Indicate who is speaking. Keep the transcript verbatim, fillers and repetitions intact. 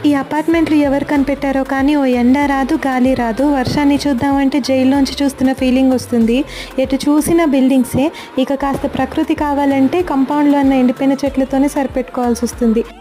Speaker 1: ఈ అపార్ట్మెంట్లు ఎవరు కనిపెట్టారో కానీ ఓ ఎండ రాదు, గాలి రాదు. వర్షాన్ని చూద్దామంటే జైల్లోంచి చూస్తున్న ఫీలింగ్ వస్తుంది. ఎటు చూసిన బిల్డింగ్సే. ఇక కాస్త ప్రకృతి కావాలంటే కంపౌండ్లో ఉన్న ఎండిపోయిన చెట్లతోనే సరిపెట్టుకోవాల్సి వస్తుంది.